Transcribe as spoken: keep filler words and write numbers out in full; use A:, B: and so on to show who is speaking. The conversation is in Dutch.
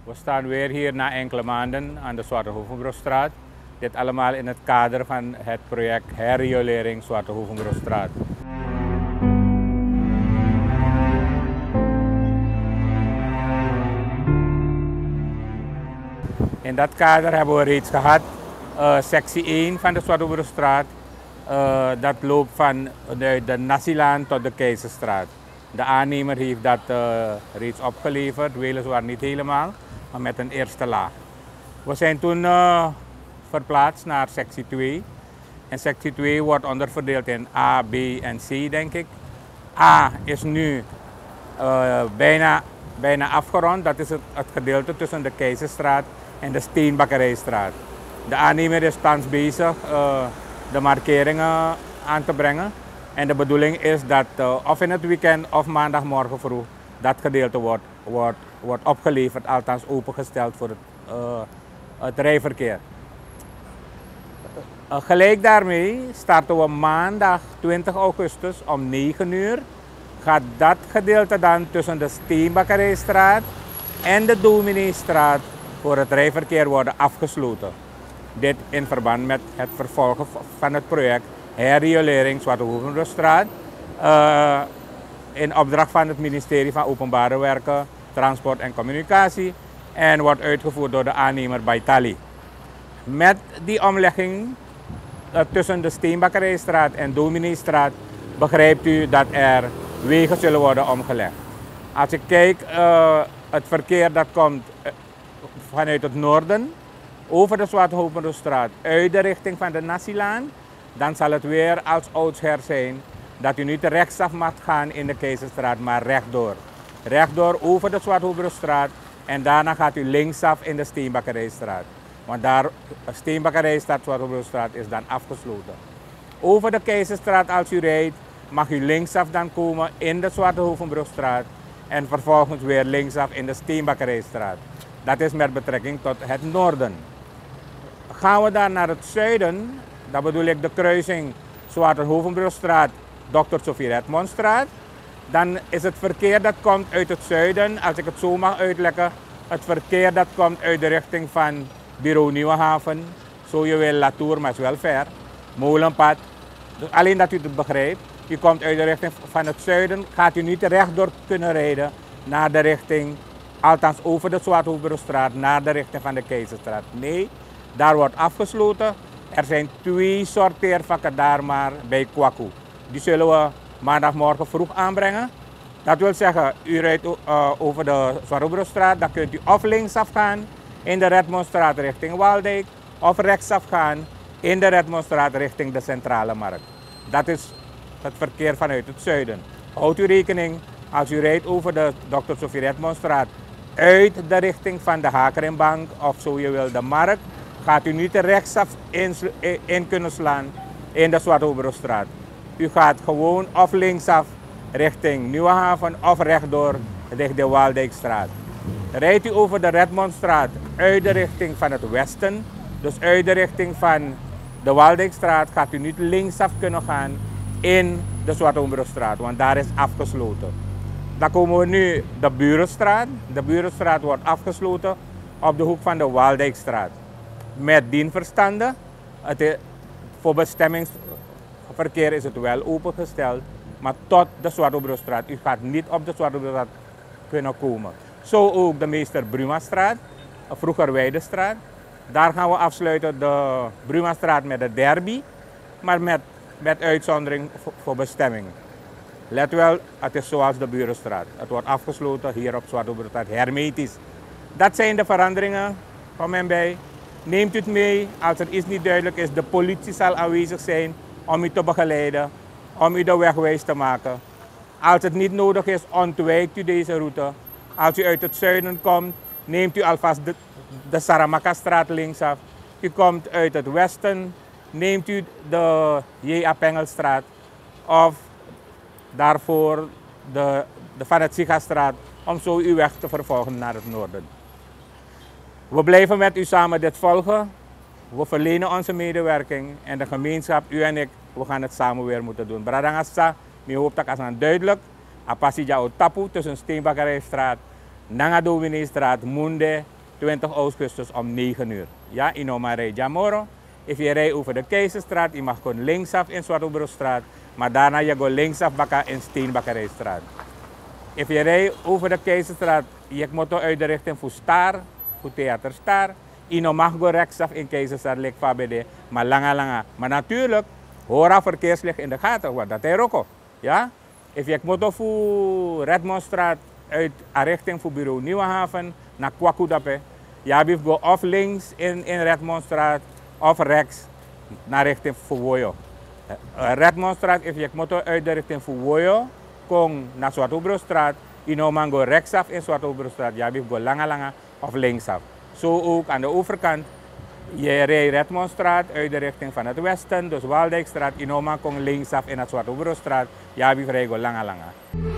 A: We staan weer hier na enkele maanden aan de Zwarte Hoevenbrugstraat. Dit allemaal in het kader van het project herriolering Zwarte Hoevenbrugstraat. In dat kader hebben we reeds gehad uh, sectie één van de Zwarte Hoevenbrugstraat. Uh, dat loopt van de, de Nassielaan tot de Keizerstraat. De aannemer heeft dat uh, reeds opgeleverd, weliswaar niet helemaal, maar met een eerste laag. We zijn toen uh, verplaatst naar sectie twee. En sectie twee wordt onderverdeeld in A, B en C, denk ik. A is nu uh, bijna, bijna afgerond. Dat is het, het gedeelte tussen de Keizerstraat en de Steenbakkerijstraat. De aannemer is thans bezig uh, de markeringen aan te brengen. En de bedoeling is dat uh, of in het weekend of maandagmorgen vroeg dat gedeelte wordt, wordt, wordt opgeleverd, althans opengesteld voor het, uh, het rijverkeer. Uh, gelijk daarmee starten we maandag twintig augustus om negen uur. Gaat dat gedeelte dan tussen de Steenbakkerijstraat en de Domineestraat voor het rijverkeer worden afgesloten. Dit in verband met het vervolgen van het project herriolering Zwarte Hoevenbrugstraat uh, in opdracht van het ministerie van Openbare Werken, Transport en Communicatie en wordt uitgevoerd door de aannemer Baitali. Met die omlegging uh, tussen de Steenbakkerijstraat en Domineestraat begrijpt u dat er wegen zullen worden omgelegd. Als ik kijk, uh, het verkeer dat komt uh, vanuit het noorden over de Zwarte Hoevenbrugstraat uit de richting van de Nassielaan, dan zal het weer als oudsher zijn dat u niet rechtsaf mag gaan in de Keizerstraat, maar rechtdoor. Rechtdoor over de Zwarte Hoevenbrugstraat en daarna gaat u linksaf in de Steenbakkerijstraat. Want daar, de Steenbakkerijstraat, Zwarte Hoevenbrugstraat is dan afgesloten. Over de Keizerstraat als u rijdt, mag u linksaf dan komen in de Zwarte Hoevenbrugstraat en vervolgens weer linksaf in de Steenbakkerijstraat. Dat is met betrekking tot het noorden. Gaan we dan naar het zuiden, dan bedoel ik de kruising Zwarte Hoevenbrugstraat, dokter Sophie Redmondstraat. Dan is het verkeer dat komt uit het zuiden, als ik het zo mag uitleggen, het verkeer dat komt uit de richting van Bureau Nieuwehaven, zo je wil Latour, maar is wel ver, Molenpad. Dus alleen dat u het begrijpt, u komt uit de richting van het zuiden, gaat u niet rechtdoor kunnen rijden naar de richting, althans over de Zwarte Hoevenbrugstraat, naar de richting van de Keizerstraat. Nee, daar wordt afgesloten. Er zijn twee sorteervakken daar maar bij Kwaku. Die zullen we maandagmorgen vroeg aanbrengen. Dat wil zeggen, u rijdt uh, over de Zwarte Hoevenbrugstraat, dan kunt u of linksaf gaan in de Redmondstraat richting Waldijk, of rechtsaf gaan in de Redmondstraat richting de Centrale Markt. Dat is het verkeer vanuit het zuiden. Houdt u rekening, als u rijdt over de dokter Sophie Redmondstraat uit de richting van de Hakerenbank of zo je wil de Markt, gaat u niet rechtsaf in, in kunnen slaan in de Zwarte Hoevenbrugstraat. U gaat gewoon of linksaf richting Nieuwehaven of rechtdoor richting de Waldijkstraat. Rijdt u over de Redmondstraat uit de richting van het westen, dus uit de richting van de Waldijkstraat, gaat u niet linksaf kunnen gaan in de Zwarte Hoevenbrugstraat, want daar is afgesloten. Dan komen we nu de Burenstraat. De Burenstraat wordt afgesloten op de hoek van de Waldijkstraat. Met dien verstande, het is, voor bestemmingsverkeer is het wel opengesteld, maar tot de Zwarte Hoevenbrugstraat. U gaat niet op de Zwarte Hoevenbrugstraat kunnen komen. Zo ook de Meester Brumastraat, vroeger Weidestraat. Daar gaan we afsluiten de Brumastraat met de Derby, maar met, met uitzondering voor, voor bestemming. Let wel, het is zoals de Burenstraat. Het wordt afgesloten hier op Zwarte Hoevenbrugstraat, hermetisch. Dat zijn de veranderingen van men bij. Neemt u het mee, als er iets niet duidelijk is, de politie zal aanwezig zijn om u te begeleiden, om u de weg wijs te maken. Als het niet nodig is, ontwijkt u deze route. Als u uit het zuiden komt, neemt u alvast de, de Saramaka-straat linksaf. U komt uit het westen, neemt u de J A. Pengelstraat of daarvoor de, de Van het Sigastraat om zo uw weg te vervolgen naar het noorden. We blijven met u samen dit volgen. We verlenen onze medewerking en de gemeenschap, u en ik, we gaan het samen weer moeten doen. Bradangasa, mi hoop dat als duidelijk, apasija o tapu tussen Steenbakkerijstraat, Nanga Domineestraat, Munde twintig augustus om negen uur. Ja, Inoma rijdt Jamoro. If je rijdt over de Keizerstraat, je mag gewoon linksaf in Zwartobroekstraat, maar daarna je gaat linksaf bakken in Steenbakkerijstraat. If je rijdt over de Keizerstraat, je moet uit de richting voor Star, voor Theater Star. Je mag gewoon rechtsaf in Keizerstraat, ligt van bij de, maar lange lange. Maar natuurlijk, hoor verkeerslicht in de gaten, want dat is ook. Ja? If je moet voor Redmondstraat uit de richting voor bureau Nieuwehaven naar Kwakudape, je hebt of links in, in Redmondstraat of rechts naar richting Fuwoyo. Uh, Redmondstraat, if je moet uit de richting Fuwoyo, kom naar Zwartobroekstraat, je nou man go rechtsaf in Zwartobroekstraat, je hebt go lange lange of linksaf. Zo ook aan de overkant, je rijdt Redmondstraat uit de richting van het westen, dus Waldijkstraat, je nou man kom linksaf in het Zwartobroekstraat, je hebt go lange lange.